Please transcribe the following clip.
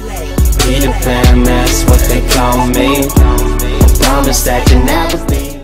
Peter Pan, that's what they call me. Promise that you'll never be